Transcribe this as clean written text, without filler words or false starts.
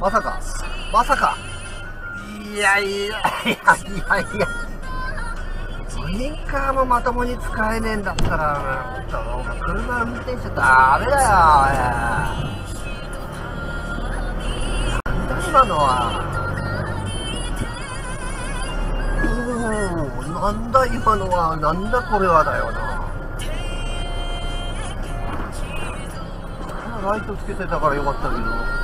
まさか、まさか。いやいやいやいやいや。ウインカーもまともに使えねえんだったら、車運転しちゃダメだよ。なんだ今のは。なんだ今のは。なんだこれはだよな。ライトつけてたからよかったけど。